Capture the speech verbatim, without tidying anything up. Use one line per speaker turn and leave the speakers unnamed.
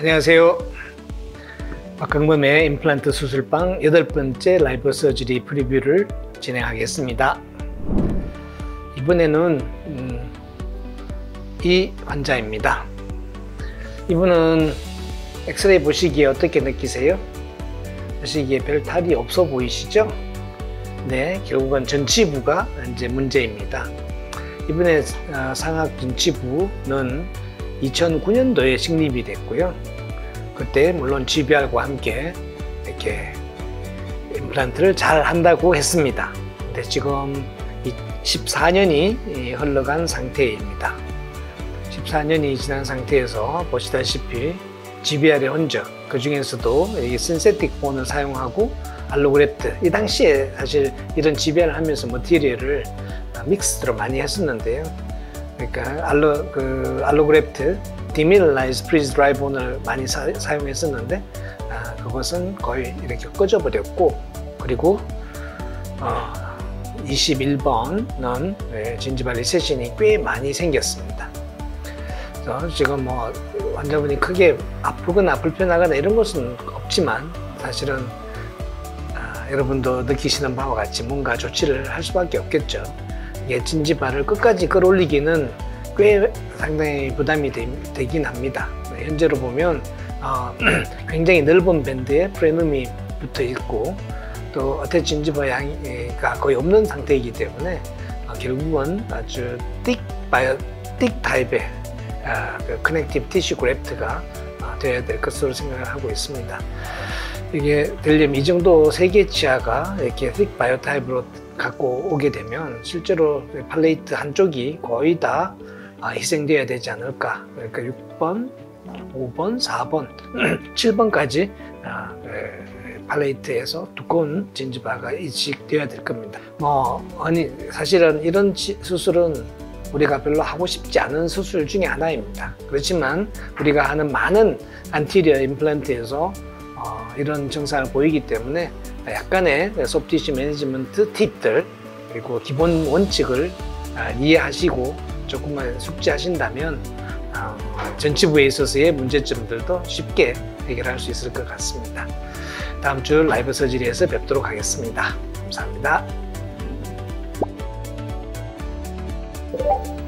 안녕하세요. 박강범의 임플란트 수술방 여덟 번째 라이브 서저리 프리뷰를 진행하겠습니다. 이번에는 음, 이 환자입니다. 이분은 엑스레이 보시기에 어떻게 느끼세요? 보시기에 별 탈이 없어 보이시죠? 네, 결국은 전치부가 이제 문제입니다. 이번에 상악전치부는 이천구 년도에 식립이 됐고요. 그때 물론 지비알과 함께 이렇게 임플란트를 잘 한다고 했습니다. 근데 지금 십사 년이 흘러간 상태입니다. 십사 년이 지난 상태에서 보시다시피 지비알의 흔적, 그 중에서도 이 신세틱 본을 사용하고 알로그래프트, 이 당시에 사실 이런 지비알을 하면서 머티리얼을 믹스로 많이 했었는데요. 그러니까 알로, 그 알로그래프트, 디밀라이즈 프리즈 드라이 본을 많이 사, 사용했었는데 아, 그것은 거의 이렇게 꺼져버렸고, 그리고 어, 이십일 번은 네, 진지발 리세션이 꽤 많이 생겼습니다. 그래서 지금 뭐 환자분이 크게 아프거나 불편하거나 이런 것은 없지만 사실은 아, 여러분도 느끼시는 바와 같이 뭔가 조치를 할 수밖에 없겠죠. 이게 진지발을 끝까지 끌어올리기는 꽤 상당히 부담이 되, 되긴 합니다. 현재로 보면 어, 굉장히 넓은 밴드에 프레눔이 붙어 있고 또 어태치 진지발 양이가 거의 없는 상태이기 때문에 어, 결국은 아주 띡 바이오, 띡 타입의 어, 그 connective tissue graft가 어, 되어야 될 것으로 생각을 하고 있습니다. 이게 되려면 이 정도 세개 치아가 이렇게 thick 바이오 타입으로 갖고 오게 되면 실제로 팔레이트 한쪽이 거의 다 희생되어야 되지 않을까. 그러니까 육 번, 오 번, 사 번, 칠 번까지 팔레이트에서 두꺼운 진지바가 이식되어야 될 겁니다. 뭐 아니 사실은 이런 수술은 우리가 별로 하고 싶지 않은 수술 중에 하나입니다. 그렇지만 우리가 하는 많은 안티리어 임플란트에서 어, 이런 증상을 보이기 때문에 약간의 소프티슈 매니지먼트 팁들 그리고 기본 원칙을 아, 이해하시고 조금만 숙지하신다면 어, 전치부에 있어서의 문제점들도 쉽게 해결할 수 있을 것 같습니다. 다음 주 라이브 서저리에서 뵙도록 하겠습니다. 감사합니다.